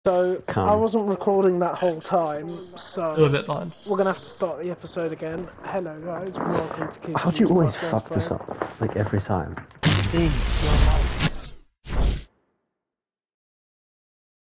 So, Come. I wasn't recording that whole time, so Do a bit fine. we're gonna have to start the episode again. Hello guys, welcome to Kids How do you always Podcast fuck this Friends. up? Like every time? Please.